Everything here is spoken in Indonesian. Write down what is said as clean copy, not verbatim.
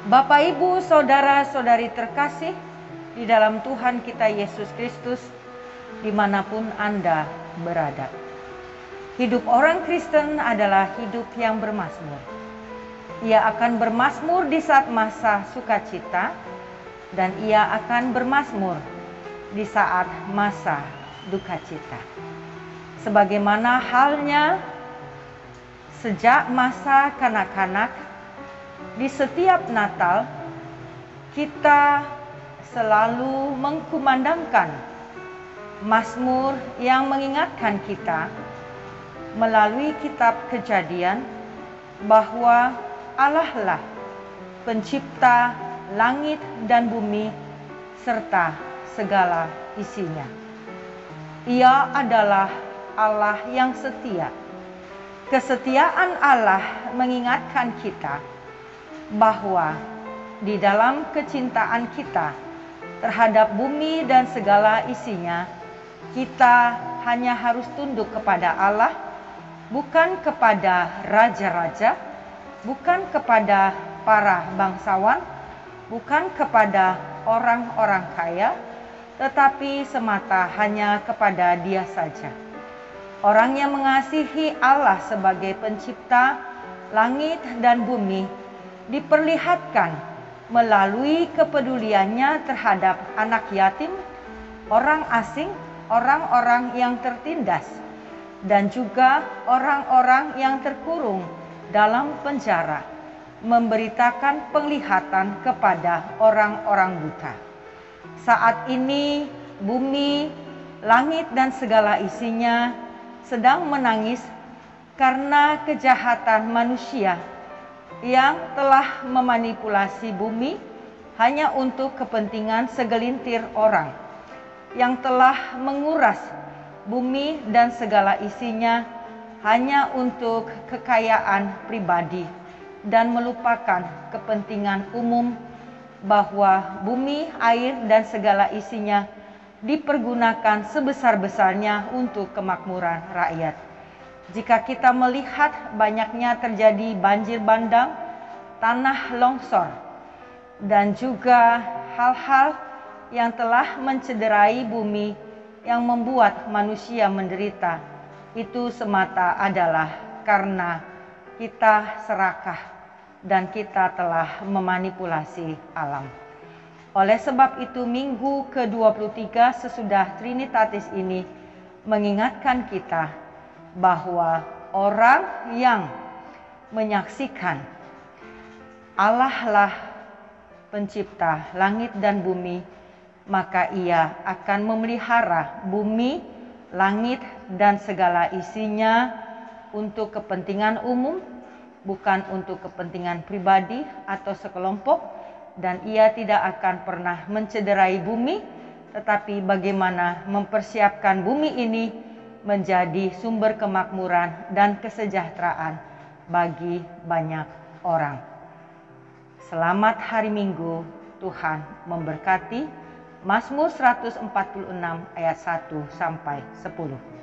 Bapak, Ibu, Saudara-saudari terkasih di dalam Tuhan kita Yesus Kristus, dimanapun Anda berada. Hidup orang Kristen adalah hidup yang bermazmur. Ia akan bermazmur di saat masa sukacita, dan ia akan bermazmur di saat masa dukacita. Sebagaimana halnya sejak masa kanak-kanak, di setiap Natal kita selalu mengkumandangkan mazmur yang mengingatkan kita melalui kitab Kejadian bahwa Allah lah pencipta langit dan bumi serta segala isinya. Ia adalah Allah yang setia. Kesetiaan Allah mengingatkan kita bahwa di dalam kecintaan kita terhadap bumi dan segala isinya, kita hanya harus tunduk kepada Allah, bukan kepada raja-raja, bukan kepada para bangsawan, bukan kepada orang-orang kaya, tetapi semata hanya kepada Dia saja. Orang yang mengasihi Allah sebagai pencipta langit dan bumi diperlihatkan melalui kepeduliannya terhadap anak yatim, orang asing, orang-orang yang tertindas, dan juga orang-orang yang terkurung dalam penjara, memberitakan penglihatan kepada orang-orang buta. Saat ini bumi, langit dan segala isinya sedang menangis karena kejahatan manusia yang telah memanipulasi bumi hanya untuk kepentingan segelintir orang, yang telah menguras bumi dan segala isinya hanya untuk kekayaan pribadi dan melupakan kepentingan umum, bahwa bumi, air dan segala isinya dipergunakan sebesar-besarnya untuk kemakmuran rakyat. Jika kita melihat banyaknya terjadi banjir bandang, tanah longsor, dan juga hal-hal yang telah mencederai bumi yang membuat manusia menderita, itu semata adalah karena kita serakah dan kita telah memanipulasi alam. Oleh sebab itu, minggu ke-23 sesudah Trinitatis ini mengingatkan kita bahwa orang yang menyaksikan Allah lah pencipta langit dan bumi, maka ia akan memelihara bumi, langit dan segala isinya untuk kepentingan umum, bukan untuk kepentingan pribadi atau sekelompok. Dan ia tidak akan pernah mencederai bumi, tetapi bagaimana mempersiapkan bumi ini menjadi sumber kemakmuran dan kesejahteraan bagi banyak orang. Selamat hari Minggu, Tuhan memberkati. Mazmur 146 ayat 1 sampai 10.